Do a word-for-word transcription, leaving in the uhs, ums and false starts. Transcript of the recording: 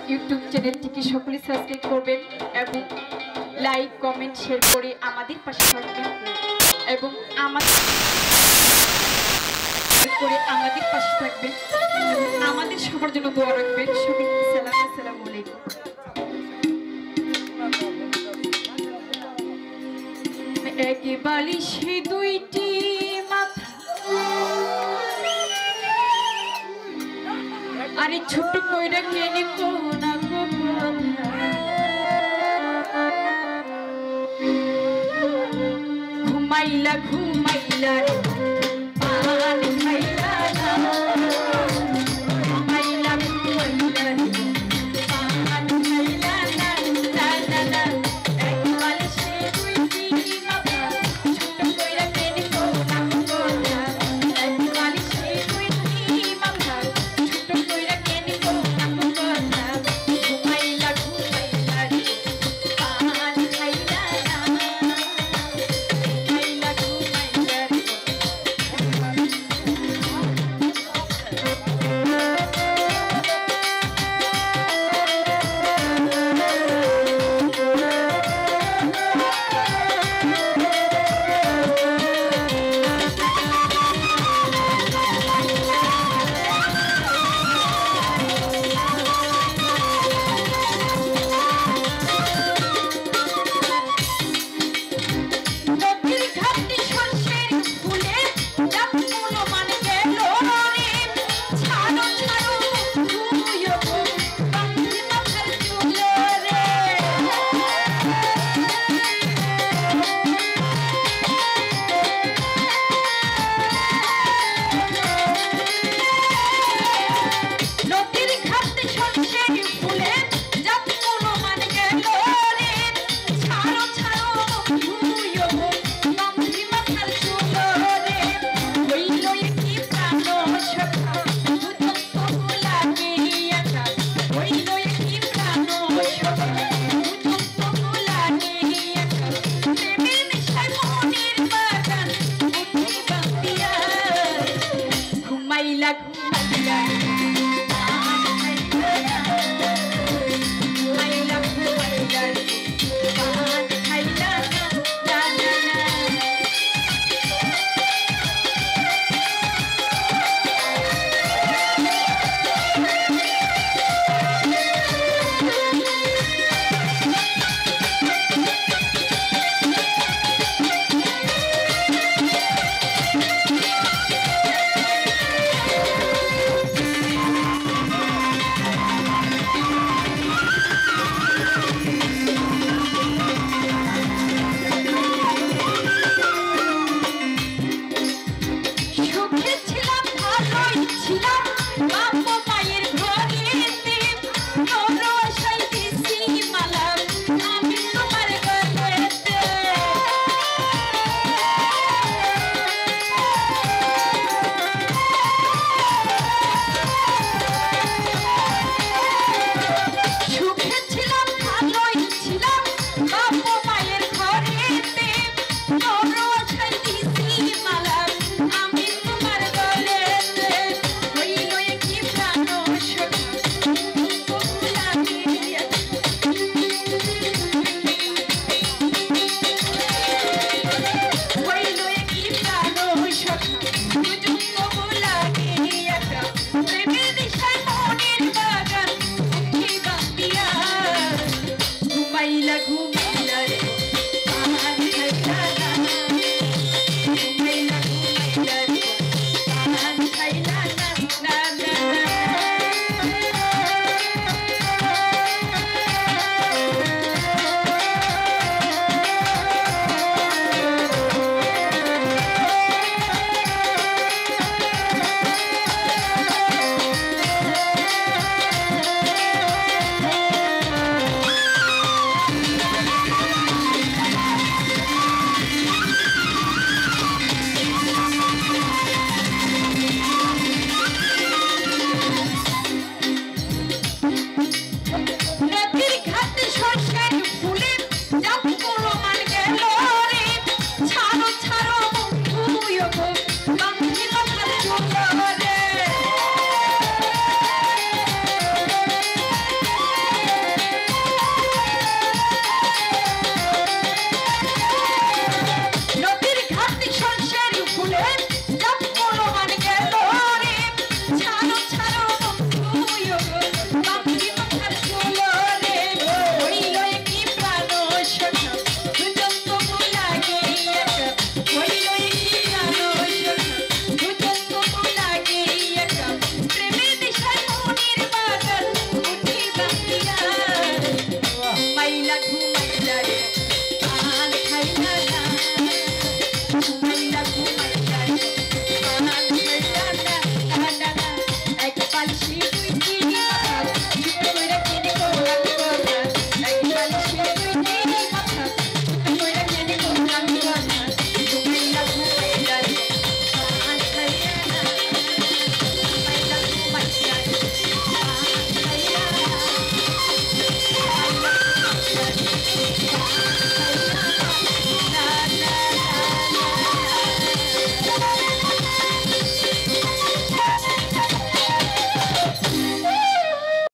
YouTube চ্যানেলটিকে সকলে subscribe করবেন এবং লাইক কমেন্ট শেয়ার করে আমাদের পাশে থাকবেন এবং আমাদের করে আমাদের পাশে থাকবেন আমাদের সবার জন্য দোয়া রাখবেন। সবাইকে সালাম, আসসালামু আলাইকুম। এক বালিশে দুইটি মাথা আরে ছোট কইরা কেনে কোনা গো ঘুমাইলা ঘুমাইলা পান খাইলা না ঘুমাইলা ঘুমাইলা পান খাইলা না না না না এক বালিশে দুইটি মাথা ছোট কইরা কেনে কোনা গো এক বালিশে দুইটি মাথা ছোট কইরা কেনে কোনা গো ঘুমাইলা ঘুমাইলা পান খাইলা না ঘুমাইলা ঘুমাইলা নদীর ঘাটে সরষের ফুলে ডাক কোনো মান গেল রে ছাড়ো ছাড়ো তুইও বাংলি মাথার চুল রে নদীর ঘাটে সরষের ফুলে